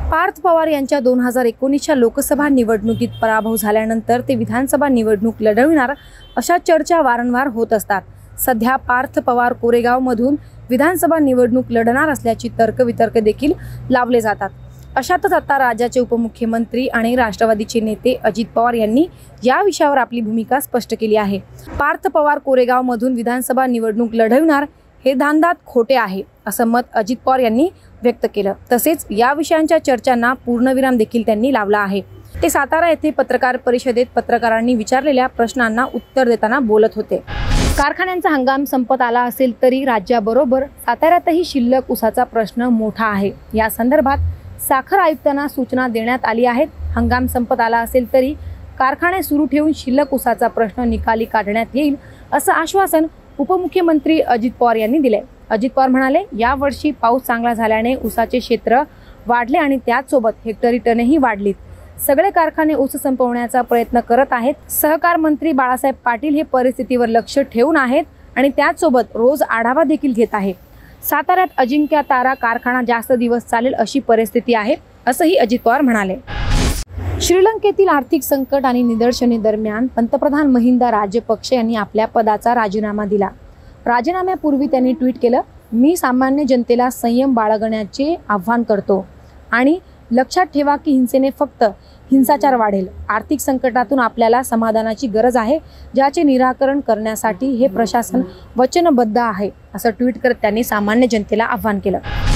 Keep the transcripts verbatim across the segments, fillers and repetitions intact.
पार्थ पवार यांच्या दोन हजार एकोणीसच्या लोकसभा निवडणुकीत पराभव झाल्यानंतर ते विधानसभा निवडणूक लढविणार अशा चर्चा वारंवार होत असतात। सध्या पार्थ पवार कोरेगावमधून विधानसभा निवडणूक लढणार असल्याची तर्कवितर्क देखील लावले जातात। अशातच आता राज्याचे उपमुख्यमंत्री आणि राष्ट्रवादीचे नेते अजित पवार यांनी या विषयावर आपली भूमिका स्पष्ट केली आहे। पार्थ पवार कोरेगावमधून विधानसभा निवडणूक लढविणार हे धांदात खोटे आहे असं मत अजित पवार यांनी व्यक्त केलं। तसेच या विषयांच्या चर्चांना पूर्णविराम देखील त्यांनी लावला आहे। ते सातारा येथे पत्रकार परिषदेत पत्रकारांनी विचारलेल्या प्रश्नांना उत्तर देताना बोलत होते। कारखान्यांचा हंगाम संपत आला असेल तरी राज्याबरोबर साताऱ्यातही शिल्लक ऊसाचा प्रश्न मोठा आहे। या संदर्भात साखर आयुक्तांना सूचना देण्यात आली आहेत। हंगाम संपत आला असेल तरी कारखाने सुरू ठेवून शिल्लक ऊसाचा प्रश्न निकाली काढण्यात येईल असं आश्वासन उपमुख्यमंत्री अजित पवार यांनी दिले। अजित पवार म्हणाले, यावर्षी पाऊस चांगला झाल्याने ऊसाचे क्षेत्र वाढले आणि त्याचसोबत हेक्टरी टनही वाढलीत। सगळे कारखाने ऊस संपवण्याचा प्रयत्न करत आहेत। सहकार मंत्री बाळासाहेब पाटील हे परिस्थितीवर लक्ष ठेवून आहेत आणि त्याचसोबत रोज आढावा देखील घेत आहेत। साताऱ्यात अजिंक्य तारा कारखाना जास्त दिवस चालेल अशी परिस्थिती आहे असंही अजित पवार म्हणाले। श्रीलंकेतील आर्थिक संकट आणि निदर्शने दरम्यान पंतप्रधान महिंदा राजपक्षे यांनी आपल्या पदाचा राजीनामा दिला। राजीनाम्यापूर्वी त्यांनी ट्विट केलं, मी सामान्य जनतेला संयम बाळगण्याचे आवाहन करतो आणि लक्षात ठेवा की हिंसेने फक्त हिंसाचार वाढेल। आर्थिक संकटातून आपल्याला समाधानाची गरज आहे, ज्याचे निराकरण करण्यासाठी हे प्रशासन वचनबद्ध आहे असं ट्विट करत त्यांनी सामान्य जनतेला आवाहन केलं।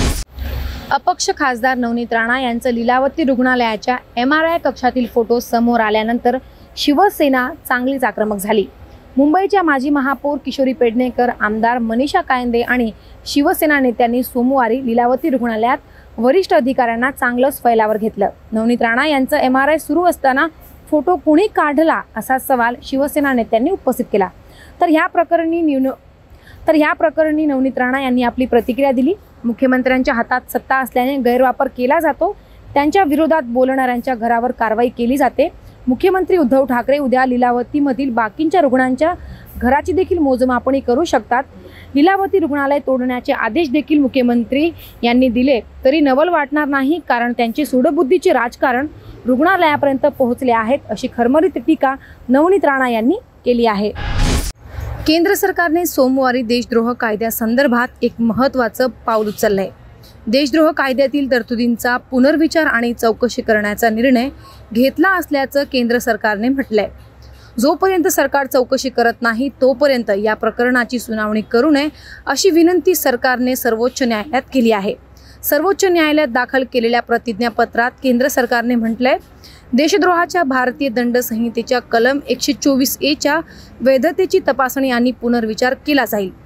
अपक्ष खासदार नवनीत राणा यांचं लीलावती रुग्णालयाच्या एम आर आय कक्षातील फोटो समोर आल्यानंतर शिवसेना चांगलीच आक्रमक झाली। मुंबईच्या माजी महापौर किशोरी पेडणेकर, आमदार मनीषा कायंदे आणि शिवसेना नेत्यांनी सोमवारी लीलावती रुग्णालयात वरिष्ठ अधिकाऱ्यांना चांगलंच फैलावर घेतलं। नवनीत राणा यांचं एम आर आय सुरू असताना फोटो कोणी काढला असा सवाल शिवसेना नेत्यांनी उपस्थित केला। तर ह्या प्रकरणी निवड तर ह्या प्रकरणी नवनीत राणा यांनी आपली प्रतिक्रिया दिली। मुख्यमंत्र्यांच्या हातात सत्ता असल्याने गैरवापर केला जातो, त्यांच्या विरोधात बोलणाऱ्यांच्या घरावर कारवाई केली जाते। मुख्यमंत्री उद्धव ठाकरे उद्या लीलावतीमधील बाकींच्या रुग्णांच्या घराची देखील मोजमापणी करू शकतात। लीलावती रुग्णालय तोडण्याचे आदेश देखील मुख्यमंत्री यांनी दिले तरी नवल वाटणार नाही, कारण त्यांचे सूडबुद्धीचे राजकारण रुग्णालयापर्यंत पोहोचले आहेत अशी खरमरीत टीका नवनीत राणा यांनी केली आहे। केंद्र सरकारने सोमवारी देशद्रोह कायद्यासंदर्भात एक महत्त्वाचं पाऊल उचललंय। देशद्रोह कायद्यातील तरतुदींचा पुनर्विचार आणि चौकशी करण्याचा निर्णय घेतला असल्याचं केंद्र सरकारने म्हटलंय। जोपर्यंत सरकार चौकशी करत नाही तोपर्यंत या प्रकरणाची सुनावणी करू नये अशी विनंती सरकारने सर्वोच्च न्यायालयात केली आहे। सर्वोच्च न्यायालयात दाखल केलेल्या प्रतिज्ञापत्रात केंद्र सरकारने म्हटलंय, देशद्रोहाच्या भारतीय दंड संहितेच्या कलम एकशे चोवीस ए च्या वैधतेची तपासणी आणि पुनर्विचार केला जाईल।